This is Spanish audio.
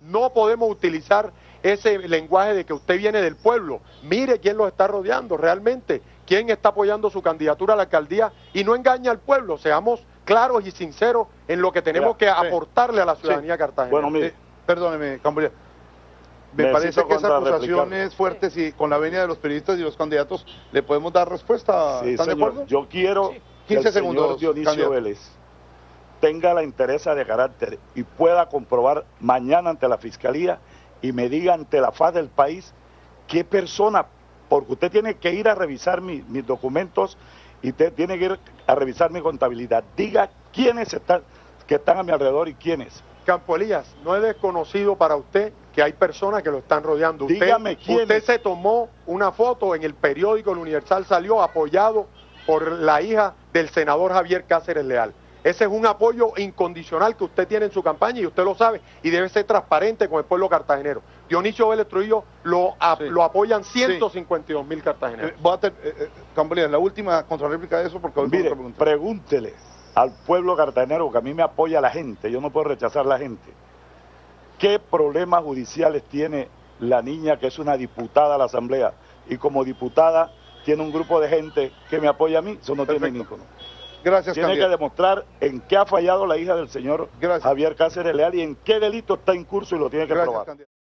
no podemos utilizar ese lenguaje de que usted viene del pueblo. Mire quién lo está rodeando realmente, quién está apoyando su candidatura a la alcaldía y no engaña al pueblo. Seamos claros y sinceros en lo que tenemos que aportarle a la ciudadanía cartagenera. Bueno, mire, perdóneme, Camboya. Me parece que esa acusación es fuerte. Si con la venia de los periodistas y los candidatos le podemos dar respuesta. Sí, ¿Están de acuerdo? Yo quiero que 15 el segundos, señor Dionisio candidato Vélez tenga la interesa de carácter y pueda comprobar mañana ante la Fiscalía y me diga ante la faz del país qué persona, porque usted tiene que ir a revisar mis documentos y usted tiene que ir a revisar mi contabilidad. Diga quiénes que están a mi alrededor y quiénes. Campo Elías, no es desconocido para usted que hay personas que lo están rodeando. Dígame quiénes. Usted se tomó una foto en el periódico El Universal, salió apoyado por la hija del senador Javier Cáceres Leal. Ese es un apoyo incondicional que usted tiene en su campaña y usted lo sabe y debe ser transparente con el pueblo cartagenero. Dionisio Vélez Trujillo lo apoyan 152.000 cartageneros. Camboya, la última contrarréplica de eso, porque hoy mire, pregúntele al pueblo cartagenero, que a mí me apoya la gente, yo no puedo rechazar a la gente. ¿Qué problemas judiciales tiene la niña que es una diputada a la Asamblea? Y como diputada tiene un grupo de gente que me apoya a mí, eso no tiene ninguno. Gracias, tiene candidato. que demostrar en qué ha fallado la hija del señor Javier Cáceres Leal y en qué delito está en curso y lo tiene que probar.